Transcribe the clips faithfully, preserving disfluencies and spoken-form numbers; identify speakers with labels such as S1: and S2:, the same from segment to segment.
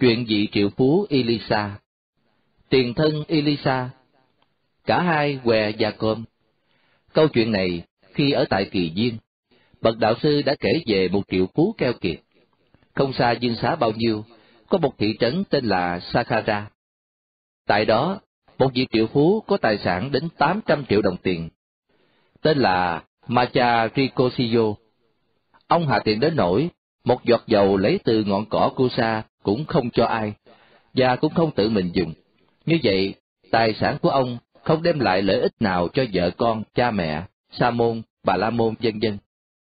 S1: Chuyện vị triệu phú Elisa. Tiền thân Elisa, cả hai què gia cơm. Câu chuyện này, khi ở tại Kỳ Viên, bậc đạo sư đã kể về một triệu phú keo kiệt. Không xa Dương Xá bao nhiêu, có một thị trấn tên là Sakhara. Tại đó, một vị triệu phú có tài sản đến tám trăm triệu đồng tiền, tên là Macha Rikosillo. Ông hà tiện đến nỗi một giọt dầu lấy từ ngọn cỏ Kusa cũng không cho ai, và cũng không tự mình dùng. Như vậy, tài sản của ông không đem lại lợi ích nào cho vợ con, cha mẹ, sa môn, bà la môn, vân vân.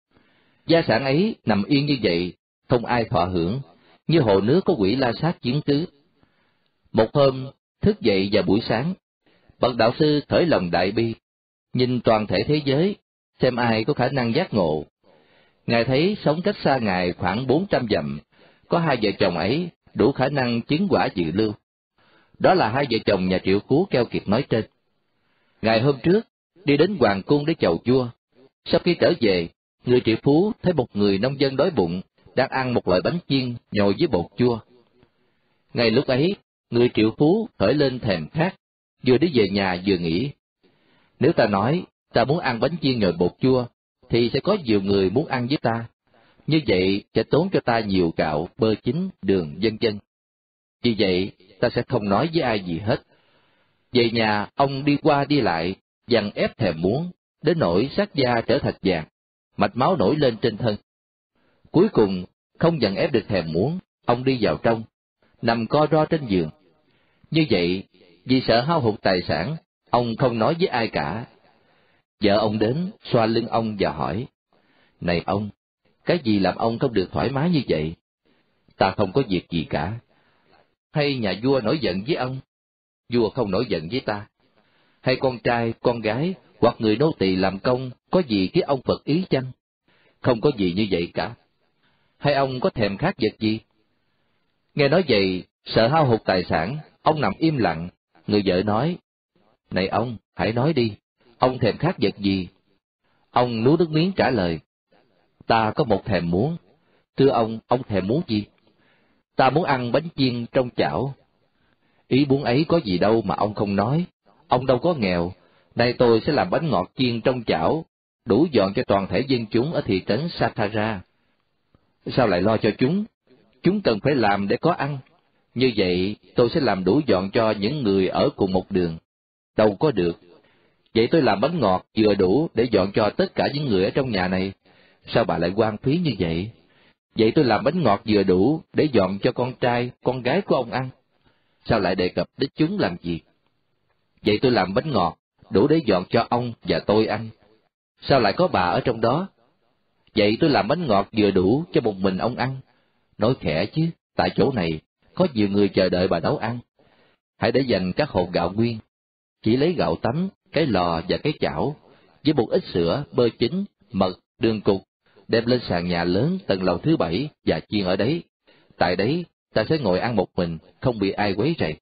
S1: Gia sản ấy nằm yên như vậy, không ai thọ hưởng, như hồ nước có quỷ la sát chiếm cứ. Một hôm, thức dậy vào buổi sáng, bậc đạo sư khởi lòng đại bi, nhìn toàn thể thế giới, xem ai có khả năng giác ngộ. Ngài thấy sống cách xa Ngài khoảng bốn trăm dặm, có hai vợ chồng ấy đủ khả năng chứng quả dự lưu. Đó là hai vợ chồng nhà triệu phú keo kiệt nói trên. Ngày hôm trước, đi đến hoàng cung để chầu vua. Sau khi trở về, người triệu phú thấy một người nông dân đói bụng, đang ăn một loại bánh chiên nhồi với bột chua. Ngay lúc ấy, người triệu phú khởi lên thèm khát, vừa đi về nhà vừa nghĩ. Nếu ta nói, ta muốn ăn bánh chiên nhồi bột chua, thì sẽ có nhiều người muốn ăn với ta. Như vậy sẽ tốn cho ta nhiều gạo, bơ chín, đường, vân vân. Vì vậy, ta sẽ không nói với ai gì hết. Về nhà, ông đi qua đi lại, dằn ép thèm muốn, đến nỗi xác da trở thành vàng, mạch máu nổi lên trên thân. Cuối cùng, không dằn ép được thèm muốn, ông đi vào trong, nằm co ro trên giường. Như vậy, vì sợ hao hụt tài sản, ông không nói với ai cả. Vợ ông đến, xoa lưng ông và hỏi, này ông, cái gì làm ông không được thoải mái như vậy? Ta không có việc gì cả. Hay nhà vua nổi giận với ông? Vua không nổi giận với ta. Hay con trai, con gái, hoặc người nô tỳ làm công, có gì cái ông Phật ý chăng? Không có gì như vậy cả. Hay ông có thèm khát vật gì? Nghe nói vậy, sợ hao hụt tài sản, ông nằm im lặng. Người vợ nói, này ông, hãy nói đi, ông thèm khát vật gì? Ông nuốt nước miếng trả lời, ta có một thèm muốn. Thưa ông, ông thèm muốn gì? Ta muốn ăn bánh chiên trong chảo. Ý muốn ấy có gì đâu mà ông không nói. Ông đâu có nghèo. Nay tôi sẽ làm bánh ngọt chiên trong chảo, đủ dọn cho toàn thể dân chúng ở thị trấn Sakhara. Sao lại lo cho chúng? Chúng cần phải làm để có ăn. Như vậy, tôi sẽ làm đủ dọn cho những người ở cùng một đường. Đâu có được. Vậy tôi làm bánh ngọt vừa đủ để dọn cho tất cả những người ở trong nhà này. Sao bà lại hoang phí như vậy? Vậy tôi làm bánh ngọt vừa đủ để dọn cho con trai, con gái của ông ăn. Sao lại đề cập đến chúng làm gì? Vậy tôi làm bánh ngọt đủ để dọn cho ông và tôi ăn. Sao lại có bà ở trong đó? Vậy tôi làm bánh ngọt vừa đủ cho một mình ông ăn. Nói khẽ chứ, tại chỗ này có nhiều người chờ đợi bà nấu ăn. Hãy để dành các hột gạo nguyên. Chỉ lấy gạo tấm, cái lò và cái chảo, với một ít sữa, bơ chín, mật, đường cục, đem lên sàn nhà lớn tầng lầu thứ bảy và chiên ở đấy. Tại đấy, ta sẽ ngồi ăn một mình, không bị ai quấy rầy.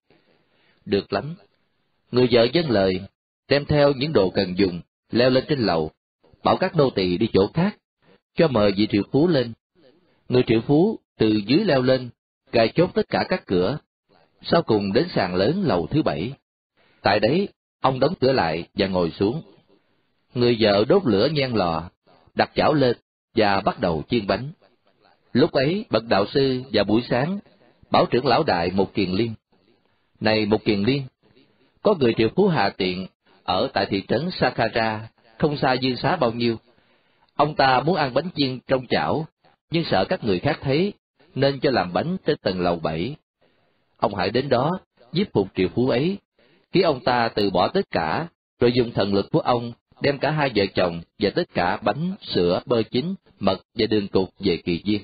S1: Được lắm. Người vợ vâng lời, đem theo những đồ cần dùng, leo lên trên lầu, bảo các nô tỳ đi chỗ khác, cho mời vị triệu phú lên. Người triệu phú từ dưới leo lên, cài chốt tất cả các cửa, sau cùng đến sàn lớn lầu thứ bảy. Tại đấy, ông đóng cửa lại và ngồi xuống. Người vợ đốt lửa nhen lò, đặt chảo lên và bắt đầu chiên bánh. Lúc ấy, bậc đạo sư vào buổi sáng bảo trưởng lão đại Một Kiền Liên, này Một Kiền Liên, có người triệu phú hạ tiện ở tại thị trấn Sakhara, không xa Dương Xá bao nhiêu. Ông ta muốn ăn bánh chiên trong chảo, nhưng sợ các người khác thấy, nên cho làm bánh trên tầng lầu bảy. Ông hãy đến đó, giúp phục triệu phú ấy, khiến ông ta từ bỏ tất cả, rồi dùng thần lực của ông đem cả hai vợ chồng và tất cả bánh, sữa, bơ chín, mật và đường cục về Kỳ Viên.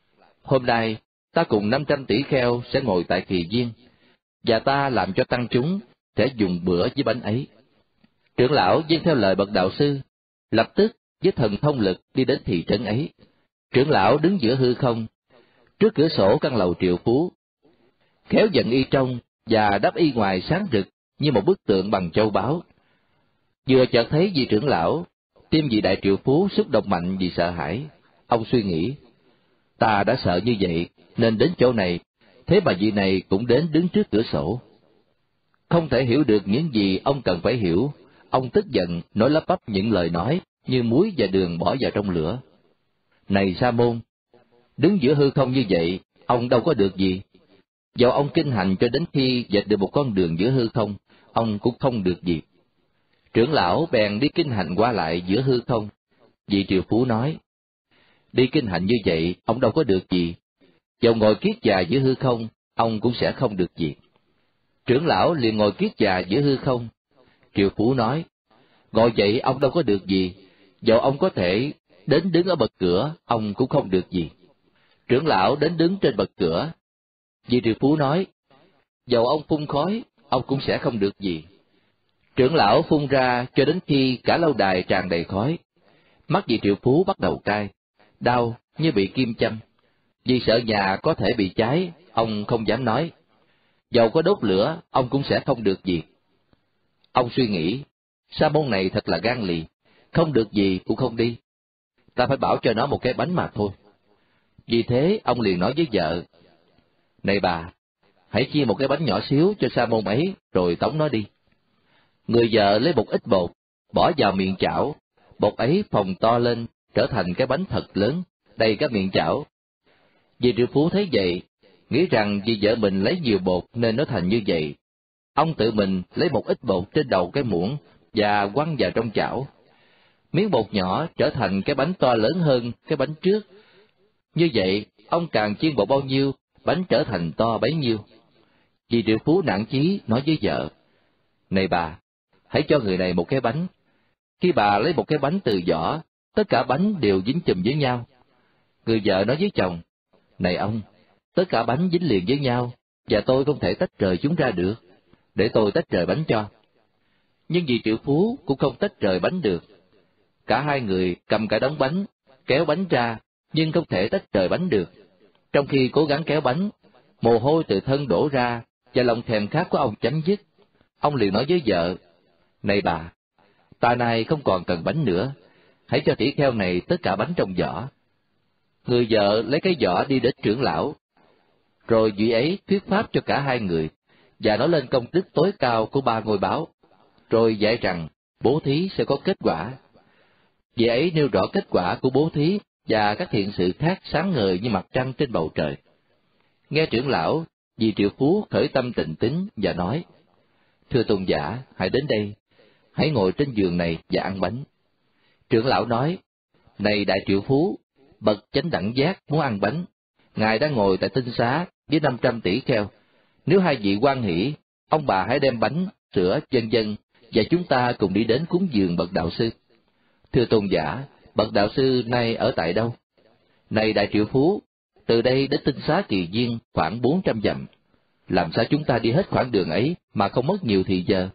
S1: Hôm nay, ta cùng năm trăm tỷ kheo sẽ ngồi tại Kỳ Viên, và ta làm cho tăng chúng sẽ dùng bữa với bánh ấy. Trưởng lão vâng theo lời bậc đạo sư, lập tức với thần thông lực đi đến thị trấn ấy. Trưởng lão đứng giữa hư không, trước cửa sổ căn lầu triệu phú, khéo dẫn y trong và đắp y ngoài sáng rực như một bức tượng bằng châu báu. Vừa chợt thấy vị trưởng lão, tim vị đại triệu phú xúc động mạnh vì sợ hãi. Ông suy nghĩ, ta đã sợ như vậy nên đến chỗ này, Thế mà vị này cũng đến đứng trước cửa sổ. Không thể hiểu được những gì ông cần phải hiểu, ông tức giận nói lắp bắp những lời nói như muối và đường bỏ vào trong lửa. Này Sa môn, đứng giữa hư không như vậy, ông đâu có được gì. Dẫu ông kinh hành cho đến khi vạch được một con đường giữa hư không, ông cũng không được gì. Trưởng lão bèn đi kinh hành qua lại giữa hư không. Vị triệu phú nói, đi kinh hành như vậy, ông đâu có được gì. Dẫu ngồi kiết già giữa hư không, ông cũng sẽ không được gì. Trưởng lão liền ngồi kiết già giữa hư không. Triệu phú nói, ngồi vậy ông đâu có được gì. Dẫu ông có thể đến đứng ở bậc cửa, ông cũng không được gì. Trưởng lão đến đứng trên bậc cửa. Vị triệu phú nói, dẫu ông phun khói, ông cũng sẽ không được gì. Trưởng lão phun ra cho đến khi cả lâu đài tràn đầy khói. Mắt vị triệu phú bắt đầu cay, đau như bị kim châm. Vì sợ nhà có thể bị cháy, ông không dám nói. Dầu có đốt lửa, ông cũng sẽ không được gì. Ông suy nghĩ, sa môn này thật là gan lì, không được gì cũng không đi. Ta phải bảo cho nó một cái bánh mà thôi. Vì thế, ông liền nói với vợ, này bà, hãy chia một cái bánh nhỏ xíu cho sa môn ấy, rồi tống nó đi. Người vợ lấy một ít bột, bỏ vào miệng chảo, bột ấy phồng to lên, trở thành cái bánh thật lớn, đầy cả miệng chảo. Vị triệu phú thấy vậy, nghĩ rằng vì vợ mình lấy nhiều bột nên nó thành như vậy. Ông tự mình lấy một ít bột trên đầu cái muỗng và quăng vào trong chảo. Miếng bột nhỏ trở thành cái bánh to lớn hơn cái bánh trước. Như vậy, ông càng chiên bột bao nhiêu, bánh trở thành to bấy nhiêu. Vị triệu phú nản chí nói với vợ, này bà, hãy cho người này một cái bánh. Khi bà lấy một cái bánh từ vỏ, tất cả bánh đều dính chùm với nhau. Người vợ nói với chồng, này ông, tất cả bánh dính liền với nhau, và tôi không thể tách rời chúng ra được, để tôi tách rời bánh cho. Nhưng vị triệu phú cũng không tách rời bánh được. Cả hai người cầm cả đống bánh, kéo bánh ra, nhưng không thể tách rời bánh được. Trong khi cố gắng kéo bánh, mồ hôi từ thân đổ ra, và lòng thèm khát của ông chấm dứt. Ông liền nói với vợ, này bà, ta nay không còn cần bánh nữa, hãy cho tỷ kheo này tất cả bánh trong giỏ. Người vợ lấy cái giỏ đi đến trưởng lão, rồi vị ấy thuyết pháp cho cả hai người, và nói lên công đức tối cao của ba ngôi báo, rồi dạy rằng bố thí sẽ có kết quả. Vị ấy nêu rõ kết quả của bố thí và các thiện sự khác sáng ngời như mặt trăng trên bầu trời. Nghe trưởng lão, vị triệu phú khởi tâm tịnh tín và nói, thưa tôn giả, hãy đến đây, hãy ngồi trên giường này và ăn bánh. Trưởng lão nói, này đại triệu phú, bậc chánh đẳng giác muốn ăn bánh, ngài đang ngồi tại tinh xá với năm trăm tỷ kheo. Nếu hai vị hoan hỷ, ông bà hãy đem bánh, sữa, vân vân, và chúng ta cùng đi đến cúng dường bậc đạo sư. Thưa tôn giả, bậc đạo sư nay ở tại đâu? Này đại triệu phú, từ đây đến tinh xá Kỳ Viên khoảng bốn trăm dặm. Làm sao chúng ta đi hết khoảng đường ấy mà không mất nhiều thì giờ?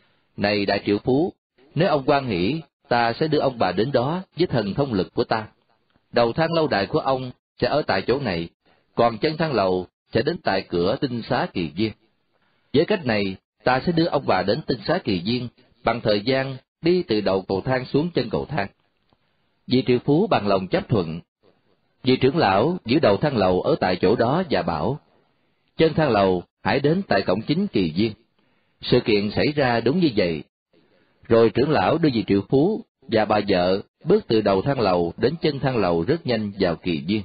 S1: Này đại triệu phú, nếu ông hoan hỷ, ta sẽ đưa ông bà đến đó với thần thông lực của ta. Đầu thang lâu đài của ông sẽ ở tại chỗ này, còn chân thang lầu sẽ đến tại cửa tinh xá Kỳ Viên. Với cách này, ta sẽ đưa ông bà đến tinh xá Kỳ Viên bằng thời gian đi từ đầu cầu thang xuống chân cầu thang. Vị triệu phú bằng lòng chấp thuận. Vị trưởng lão giữ đầu thang lầu ở tại chỗ đó và bảo, chân thang lầu hãy đến tại cổng chính Kỳ Viên. Sự kiện xảy ra đúng như vậy. Rồi trưởng lão đưa vị triệu phú và bà vợ bước từ đầu thang lầu đến chân thang lầu rất nhanh vào Kỳ Viên.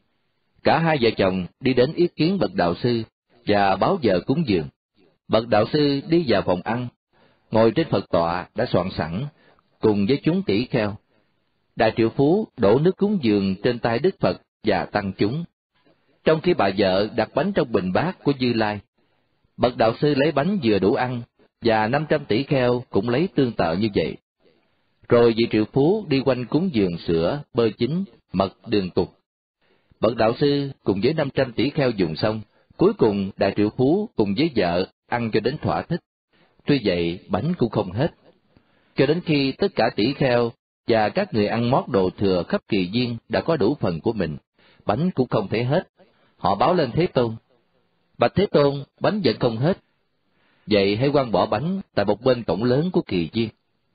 S1: Cả hai vợ chồng đi đến ý kiến bậc đạo sư và báo vợ cúng dường. Bậc đạo sư đi vào phòng ăn, ngồi trên Phật tọa đã soạn sẵn, cùng với chúng tỷ kheo. Đại triệu phú đổ nước cúng dường trên tay Đức Phật và tăng chúng, trong khi bà vợ đặt bánh trong bình bát của Như Lai. Bậc đạo sư lấy bánh vừa đủ ăn, và năm trăm tỷ kheo cũng lấy tương tự như vậy. Rồi vị triệu phú đi quanh cúng dường sữa, bơ chín, mật, đường tục. Bậc đạo sư cùng với năm trăm tỷ kheo dùng xong, cuối cùng đại triệu phú cùng với vợ ăn cho đến thỏa thích. Tuy vậy, bánh cũng không hết. Cho đến khi tất cả tỷ kheo và các người ăn mót đồ thừa khắp Kỳ Viên đã có đủ phần của mình, bánh cũng không thể hết. Họ báo lên Thế Tôn, bạch Thế Tôn, bánh vẫn không hết. Vậy hãy quăng bỏ bánh tại một bên cổng lớn của Kỳ Viên.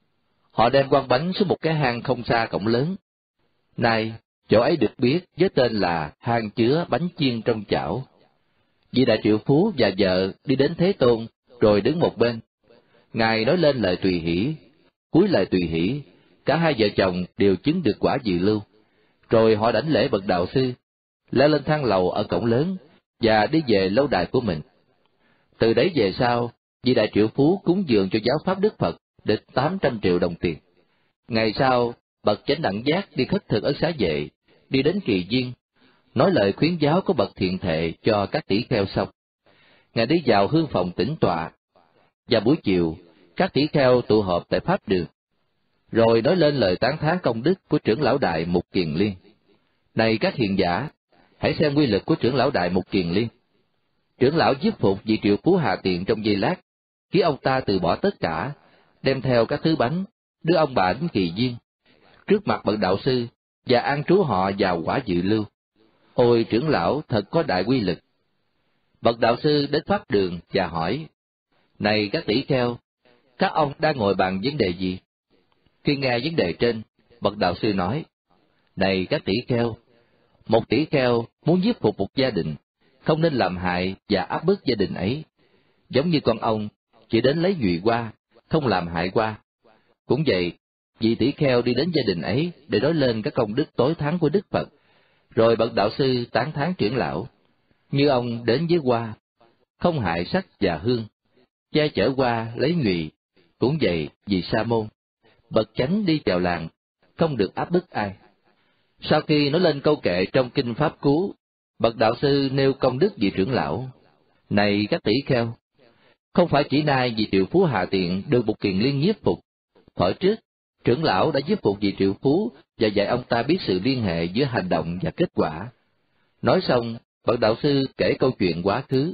S1: Họ đem quăng bánh xuống một cái hang không xa cổng lớn. Nay, chỗ ấy được biết với tên là hang chứa bánh chiên trong chảo. Vị đại triệu phú và vợ đi đến Thế Tôn, rồi đứng một bên. Ngài nói lên lời tùy hỷ, cuối lời tùy hỷ, cả hai vợ chồng đều chứng được quả dự lưu. Rồi họ đảnh lễ bậc đạo sư, leo lên thang lầu ở cổng lớn và đi về lâu đài của mình. Từ đấy về sau, vị đại triệu phú cúng dường cho giáo pháp Đức Phật được tám trăm triệu đồng tiền. Ngày sau, bậc chánh đẳng giác đi khất thực ở xá vệ, đi đến Kỳ Viên, nói lời khuyến giáo của bậc thiện thệ cho các tỷ kheo xong. Ngài đi vào hương phòng tĩnh tọa, và buổi chiều, các tỷ kheo tụ họp tại Pháp Đường, rồi nói lên lời tán thán công đức của trưởng lão đại Mục Kiền Liên. Này các hiền giả, hãy xem quy lực của trưởng lão đại Mục Kiền Liên. Trưởng lão giết phục vị triệu phú Hà Tiện trong giây lát, khiến ông ta từ bỏ tất cả, đem theo các thứ bánh, đưa ông bà đến Kỳ Viên, trước mặt bậc đạo sư, và an trú họ vào quả dự lưu. Ôi trưởng lão thật có đại quy lực. Bậc đạo sư đến Pháp Đường và hỏi, này các tỷ kheo, các ông đang ngồi bàn vấn đề gì? Khi nghe vấn đề trên, bậc đạo sư nói, này các tỷ kheo, một tỷ kheo muốn giết phục một gia đình, không nên làm hại và áp bức gia đình ấy, giống như con ông chỉ đến lấy nhụy qua, không làm hại qua. Cũng vậy, vị tỷ kheo đi đến gia đình ấy để nói lên các công đức tối thắng của Đức Phật, rồi bậc đạo sư tán thán trưởng lão, như ông đến với hoa, không hại sắc và hương, che chở hoa lấy nhụy. Cũng vậy, vì Sa môn, bậc chánh đi vào làng, không được áp bức ai. Sau khi nói lên câu kệ trong kinh Pháp Cú, bậc đạo sư nêu công đức vị trưởng lão, này các tỷ kheo, không phải chỉ nay vị triệu phú Hà Tiện được Mục Kiền Liên nhiếp phục, thuở trước trưởng lão đã giúp phục vị triệu phú và dạy ông ta biết sự liên hệ giữa hành động và kết quả. Nói xong, bậc đạo sư kể câu chuyện quá khứ.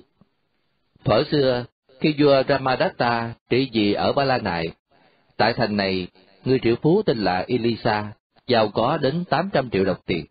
S1: Thuở xưa, khi vua Ramadatta trị vì ở Ba La Nại, tại thành này, người triệu phú tên là Elisa, giàu có đến tám trăm triệu đồng tiền,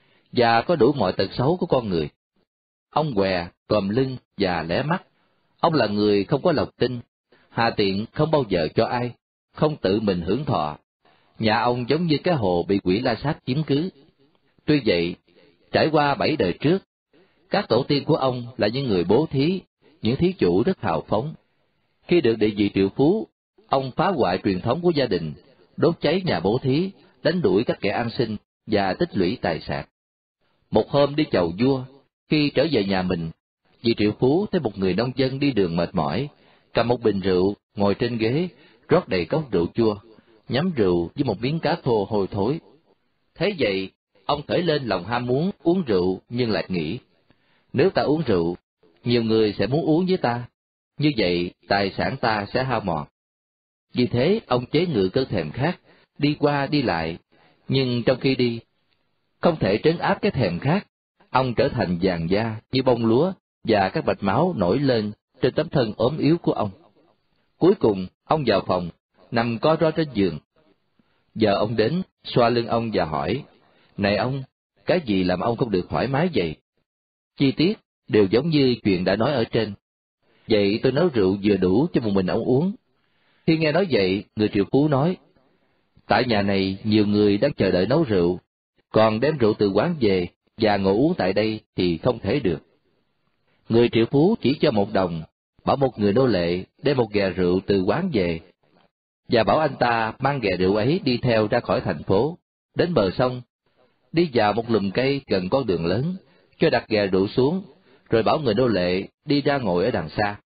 S1: và có đủ mọi tật xấu của con người. Ông què, còm lưng và lẻ mắt. Ông là người không có lòng tin, Hà Tiện không bao giờ cho ai, không tự mình hưởng thọ. Nhà ông giống như cái hồ bị quỷ la sát chiếm cứ. Tuy vậy, trải qua bảy đời trước, các tổ tiên của ông là những người bố thí, những thí chủ rất hào phóng. Khi được địa vị triệu phú, ông phá hoại truyền thống của gia đình, đốt cháy nhà bố thí, đánh đuổi các kẻ ăn xin và tích lũy tài sản. Một hôm đi chầu vua, khi trở về nhà mình, vị triệu phú thấy một người nông dân đi đường mệt mỏi, cầm một bình rượu, ngồi trên ghế, rót đầy cốc rượu chua, nhắm rượu với một miếng cá khô hôi thối. Thế vậy, ông khởi lên lòng ham muốn uống rượu, nhưng lại nghĩ, nếu ta uống rượu, nhiều người sẽ muốn uống với ta, như vậy tài sản ta sẽ hao mòn. Vì thế, ông chế ngự cơn thèm khát, đi qua đi lại, nhưng trong khi đi, không thể trấn áp cái thèm khát, ông trở thành vàng da như bông lúa, và các mạch máu nổi lên trên tấm thân ốm yếu của ông. Cuối cùng, ông vào phòng, nằm co ro trên giường. Giờ ông đến, xoa lưng ông và hỏi, này ông, cái gì làm ông không được thoải mái vậy? Chi tiết đều giống như chuyện đã nói ở trên. Vậy tôi nấu rượu vừa đủ cho một mình ông uống. Khi nghe nói vậy, người triệu phú nói, tại nhà này nhiều người đang chờ đợi nấu rượu, còn đem rượu từ quán về và ngồi uống tại đây thì không thể được. Người triệu phú chỉ cho một đồng, bảo một người nô lệ đem một ghè rượu từ quán về, và bảo anh ta mang ghè rượu ấy đi theo ra khỏi thành phố, đến bờ sông, đi vào một lùm cây gần con đường lớn, cho đặt ghè rượu xuống, rồi bảo người nô lệ đi ra ngồi ở đằng xa.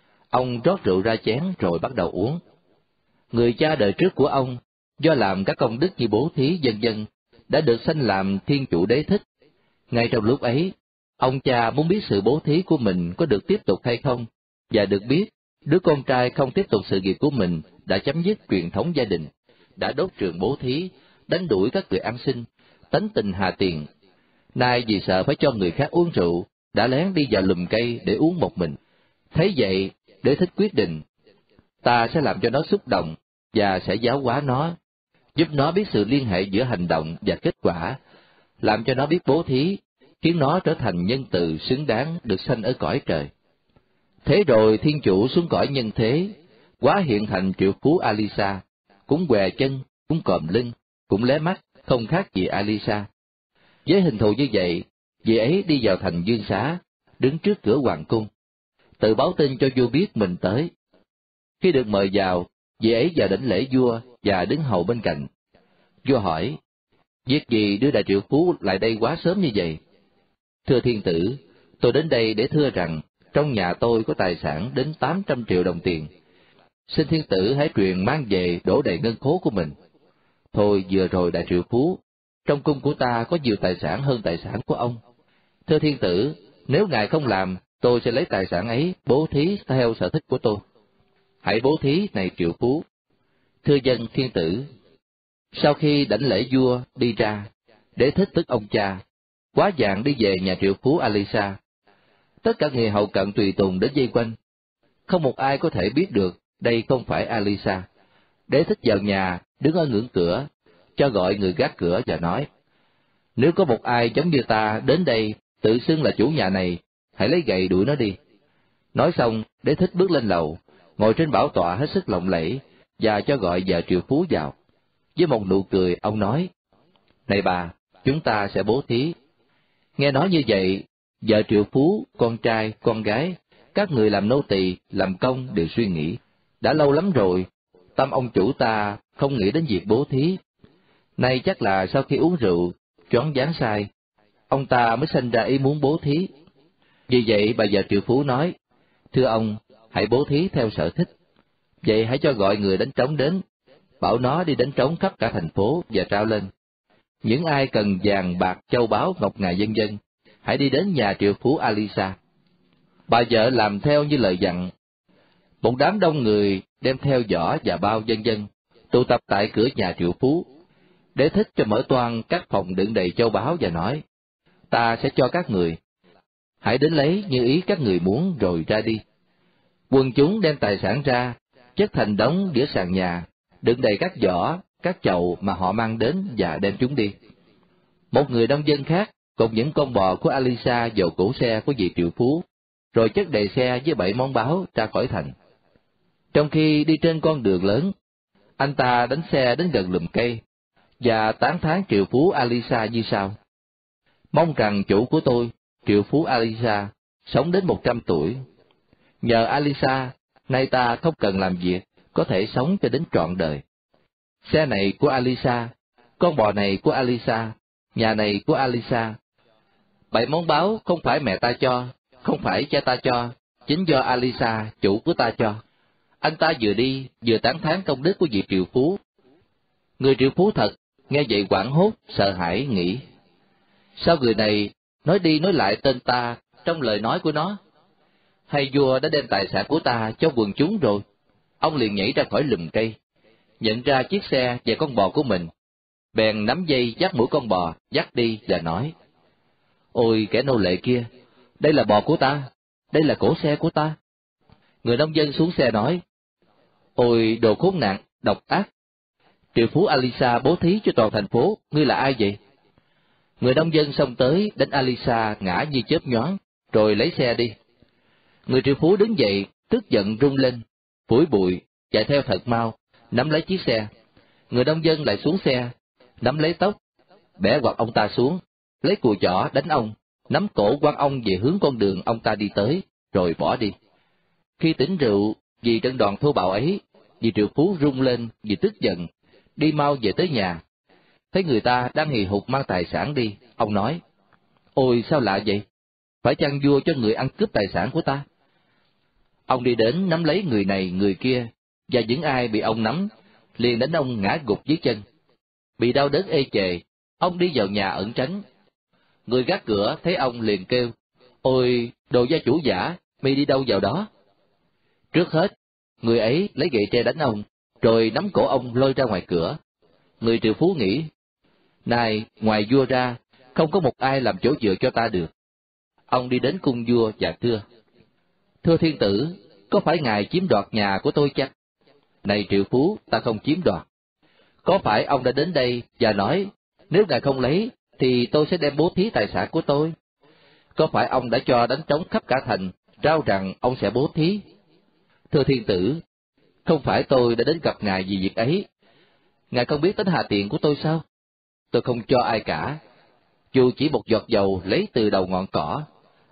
S1: Ông rót rượu ra chén rồi bắt đầu uống. Người cha đời trước của ông, do làm các công đức như bố thí vân vân, đã được sanh làm thiên chủ đế thích. Ngay trong lúc ấy, ông cha muốn biết sự bố thí của mình có được tiếp tục hay không, và được biết đứa con trai không tiếp tục sự nghiệp của mình đã chấm dứt truyền thống gia đình, đã đốt trường bố thí, đánh đuổi các người ăn xin, tánh tình hà tiện. Nay vì sợ phải cho người khác uống rượu, đã lén đi vào lùm cây để uống một mình. Thấy vậy, đế thích quyết định, ta sẽ làm cho nó xúc động và sẽ giáo hóa nó, giúp nó biết sự liên hệ giữa hành động và kết quả, làm cho nó biết bố thí, khiến nó trở thành nhân từ xứng đáng được sanh ở cõi trời. Thế rồi thiên chủ xuống cõi nhân thế, hóa hiện thành triệu phú Alisa, cũng què chân, cũng còm lưng, cũng lé mắt, không khác gì Alisa. Với hình thù như vậy, vị ấy đi vào thành Dương Xá, đứng trước cửa hoàng cung, tự báo tin cho vua biết mình tới. Khi được mời vào, vị ấy vào đảnh lễ vua và đứng hầu bên cạnh. Vua hỏi, việc gì đưa đại triệu phú lại đây quá sớm như vậy? Thưa thiên tử, tôi đến đây để thưa rằng, trong nhà tôi có tài sản đến tám trăm triệu đồng tiền. Xin thiên tử hãy truyền mang về đổ đầy ngân khố của mình. Thôi vừa rồi đại triệu phú, trong cung của ta có nhiều tài sản hơn tài sản của ông. Thưa thiên tử, nếu ngài không làm, tôi sẽ lấy tài sản ấy bố thí theo sở thích của tôi. Hãy bố thí này triệu phú. Thưa dân thiên tử. Sau khi đảnh lễ vua đi ra, Đế Thích tức ông cha, quá vàng đi về nhà triệu phú Alisa. Tất cả người hầu cận tùy tùng đến vây quanh. Không một ai có thể biết được đây không phải Alisa. Đế Thích vào nhà, đứng ở ngưỡng cửa, cho gọi người gác cửa và nói, nếu có một ai giống như ta đến đây tự xưng là chủ nhà này, hãy lấy gậy đuổi nó đi. Nói xong, Đế Thích bước lên lầu, ngồi trên bảo tọa hết sức lộng lẫy, và cho gọi vợ triệu phú vào. Với một nụ cười, ông nói, này bà, chúng ta sẽ bố thí. Nghe nói như vậy, vợ triệu phú, con trai, con gái, các người làm nô tỳ, làm công đều suy nghĩ, đã lâu lắm rồi, tâm ông chủ ta không nghĩ đến việc bố thí. Nay chắc là sau khi uống rượu, choáng váng sai, ông ta mới sinh ra ý muốn bố thí. Vì vậy bà vợ triệu phú nói, thưa ông, hãy bố thí theo sở thích. Vậy hãy cho gọi người đánh trống đến, bảo nó đi đánh trống khắp cả thành phố và trao lên. Những ai cần vàng bạc châu báu ngọc ngà vân vân, hãy đi đến nhà triệu phú Alisa. Bà vợ làm theo như lời dặn. Một đám đông người đem theo giỏ và bao vân vân tụ tập tại cửa nhà triệu phú. Đế Thích cho mở toang các phòng đựng đầy châu báu và nói, ta sẽ cho các người, hãy đến lấy như ý các người muốn rồi ra đi. Quần chúng đem tài sản ra, chất thành đống giữa sàn nhà, đựng đầy các giỏ, các chậu mà họ mang đến và đem chúng đi. Một người nông dân khác cùng những con bò của Alisa vào cổ xe của vị triệu phú, rồi chất đầy xe với bảy món báo ra khỏi thành. Trong khi đi trên con đường lớn, anh ta đánh xe đến gần lùm cây, và tán thán triệu phú Alisa như sau. Mong rằng chủ của tôi, triệu phú Alisa, sống đến một trăm tuổi. Nhờ Alisa, nay ta không cần làm việc, có thể sống cho đến trọn đời. Xe này của Alisa, con bò này của Alisa, nhà này của Alisa. Bảy món báo không phải mẹ ta cho, không phải cha ta cho, chính do Alisa, chủ của ta cho. Anh ta vừa đi, vừa tán thán công đức của vị triệu phú. Người triệu phú thật, nghe vậy hoảng hốt, sợ hãi, nghĩ. Sao người này nói đi nói lại tên ta trong lời nói của nó? Hay vua đã đem tài sản của ta cho quần chúng rồi? Ông liền nhảy ra khỏi lùm cây, nhận ra chiếc xe và con bò của mình, bèn nắm dây dắt mũi con bò, dắt đi và nói, ôi kẻ nô lệ kia, đây là bò của ta, đây là cổ xe của ta. Người nông dân xuống xe nói, ôi đồ khốn nạn, độc ác, triệu phú Alisa bố thí cho toàn thành phố, ngươi là ai vậy? Người nông dân xông tới đánh Alisa ngã như chớp nhoáng, rồi lấy xe đi. Người triệu phú đứng dậy, tức giận rung lên, phủi bụi, chạy theo thật mau, nắm lấy chiếc xe. Người nông dân lại xuống xe, nắm lấy tóc, bẻ quạt ông ta xuống, lấy cùi chỏ đánh ông, nắm cổ quăng ông về hướng con đường ông ta đi tới, rồi bỏ đi. Khi tỉnh rượu vì trận đòn thô bạo ấy, vị triệu phú rung lên vì tức giận, đi mau về tới nhà. Thấy người ta đang hì hục mang tài sản đi, ông nói, ôi sao lạ vậy? Phải chăng vua cho người ăn cướp tài sản của ta? Ông đi đến nắm lấy người này người kia, và những ai bị ông nắm, liền đánh ông ngã gục dưới chân. Bị đau đớn ê chề, ông đi vào nhà ẩn tránh. Người gác cửa thấy ông liền kêu, ôi đồ gia chủ giả, mi đi đâu vào đó? Trước hết, người ấy lấy gậy tre đánh ông, rồi nắm cổ ông lôi ra ngoài cửa. Người triệu phú nghĩ, này, ngoài vua ra, không có một ai làm chỗ dựa cho ta được. Ông đi đến cung vua và thưa, thưa thiên tử, có phải ngài chiếm đoạt nhà của tôi chăng? Này triệu phú, ta không chiếm đoạt. Có phải ông đã đến đây và nói, nếu ngài không lấy, thì tôi sẽ đem bố thí tài sản của tôi? Có phải ông đã cho đánh trống khắp cả thành, rao rằng ông sẽ bố thí? Thưa thiên tử, không phải tôi đã đến gặp ngài vì việc ấy. Ngài không biết tính hạ tiện của tôi sao? Tôi không cho ai cả, dù chỉ một giọt dầu lấy từ đầu ngọn cỏ.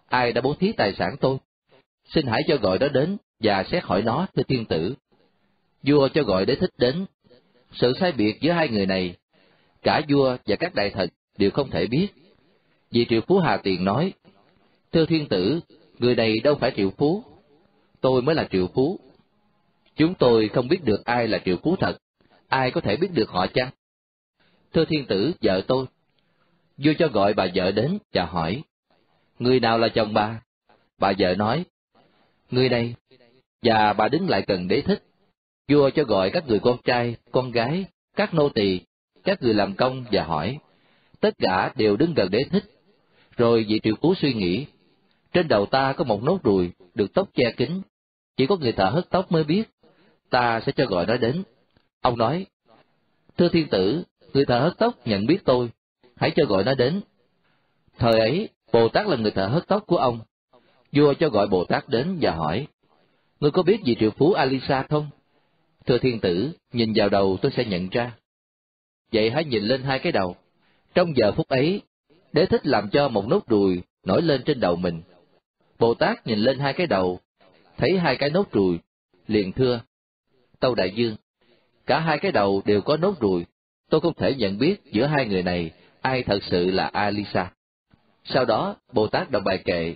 S1: ai đã bố thí tài sản tôi? Xin hãy cho gọi đó đến và xét hỏi nó, thưa thiên tử. Vua cho gọi Đế Thích đến. Sự sai biệt giữa hai người này, cả vua và các đại thần đều không thể biết. Vì triệu phú Hà Tiền nói, thưa thiên tử, người này đâu phải triệu phú, tôi mới là triệu phú. Chúng tôi không biết được ai là triệu phú thật, ai có thể biết được họ chăng? Thưa thiên tử, vợ tôi. Vua cho gọi bà vợ đến và hỏi, người nào là chồng bà? Bà vợ nói, người này. Và bà đứng lại gần Đế Thích. Vua cho gọi các người con trai, con gái, các nô tỳ, các người làm công và hỏi. Tất cả đều đứng gần Đế Thích. Rồi vị triệu phú suy nghĩ, trên đầu ta có một nốt ruồi được tóc che kín, chỉ có người thợ hớt tóc mới biết, ta sẽ cho gọi nó đến. Ông nói, thưa thiên tử, người thợ hớt tóc nhận biết tôi, hãy cho gọi nó đến. Thời ấy, Bồ Tát là người thợ hớt tóc của ông. Vua cho gọi Bồ Tát đến và hỏi, ngươi có biết vị triệu phú Alisa không? Thưa thiên tử, nhìn vào đầu tôi sẽ nhận ra. Vậy hãy nhìn lên hai cái đầu. Trong giờ phút ấy, Đế Thích làm cho một nốt ruồi nổi lên trên đầu mình. Bồ Tát nhìn lên hai cái đầu, thấy hai cái nốt ruồi, liền thưa, tâu đại vương, cả hai cái đầu đều có nốt ruồi, tôi không thể nhận biết giữa hai người này ai thật sự là Alisa. Sau đó, Bồ Tát đọc bài kệ,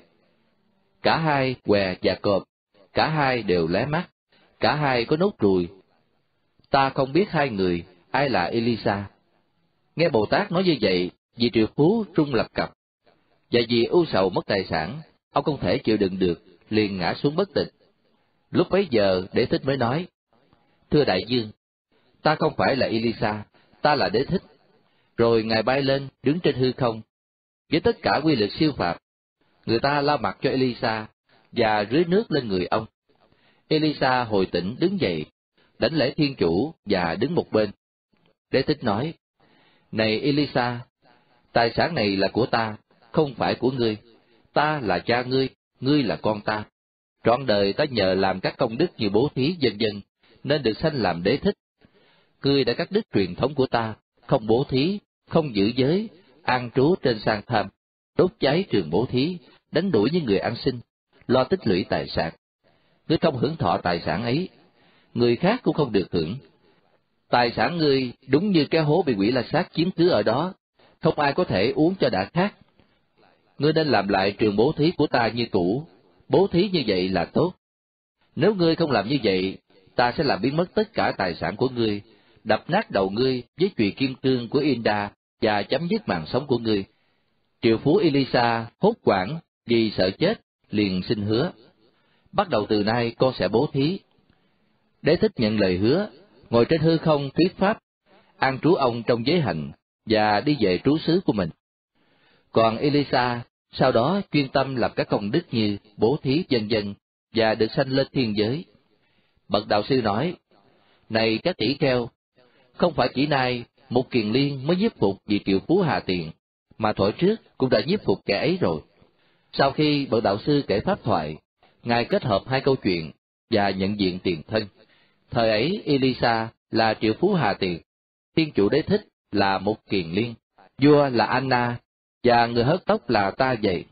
S1: cả hai què và cọp, cả hai đều lé mắt, cả hai có nốt ruồi. Ta không biết hai người, ai là Elisa. Nghe Bồ Tát nói như vậy, vị triệu phú run lập cập, và vì ưu sầu mất tài sản, ông không thể chịu đựng được, liền ngã xuống bất tỉnh. Lúc bấy giờ, Đế Thích mới nói, thưa đại vương, ta không phải là Elisa, ta là Đế Thích. Rồi ngài bay lên, đứng trên hư không, với tất cả quy lực siêu phàm. Người ta lau mặt cho Elisa và rưới nước lên người ông. Elisa hồi tỉnh đứng dậy, đảnh lễ thiên chủ và đứng một bên. Đế Thích nói, này Elisa, tài sản này là của ta, không phải của ngươi. Ta là cha ngươi, ngươi là con ta. Trọn đời ta nhờ làm các công đức như bố thí vân vân, nên được sanh làm Đế Thích. Ngươi đã cắt đứt truyền thống của ta, không bố thí, không giữ giới, an trú trên sang tham, đốt cháy trường bố thí, đánh đuổi những người ăn xin, lo tích lũy tài sản. Ngươi không hưởng thọ tài sản ấy, người khác cũng không được hưởng. Tài sản ngươi đúng như cái hố bị quỷ La Sát chiếm cứ ở đó, không ai có thể uống cho đã khát. Ngươi nên làm lại trường bố thí của ta như cũ, bố thí như vậy là tốt. Nếu ngươi không làm như vậy, ta sẽ làm biến mất tất cả tài sản của ngươi, đập nát đầu ngươi với chùy kim cương của Inda và chấm dứt mạng sống của ngươi. Triệu phú Elisa hốt hoảng vì sợ chết, liền xin hứa, bắt đầu từ nay con sẽ bố thí. Đế Thích nhận lời hứa, ngồi trên hư không thuyết pháp, an trú ông trong giới hạnh và đi về trú xứ của mình. Còn Elisa sau đó chuyên tâm làm các công đức như bố thí vân vân và được sanh lên thiên giới. Bậc đạo sư nói, này các tỷ kheo, không phải chỉ nay một kiền liên mới nhiếp phục vị triệu phú Hà Tiền, mà thuở trước cũng đã nhiếp phục kẻ ấy rồi. Sau khi bậc đạo sư kể pháp thoại, ngài kết hợp hai câu chuyện và nhận diện tiền thân. Thời ấy Elisa là triệu phú Hà Tiền, thiên chủ Đế Thích là một kiền liên, vua là Anna và người hớt tóc là ta vậy.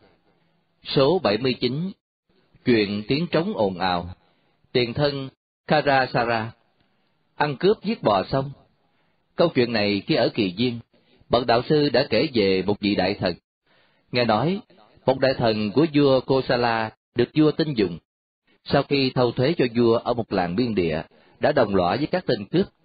S1: Số bảy mươi chín. Chuyện tiếng trống ồn ào. Tiền thân Karasara ăn cướp giết bò xong. Câu chuyện này khi ở Kỳ Viên, bậc đạo sư đã kể về một vị đại thần. Nghe nói, một đại thần của vua Kosala được vua tin dùng. Sau khi thâu thuế cho vua ở một làng biên địa, đã đồng lõa với các tên cướp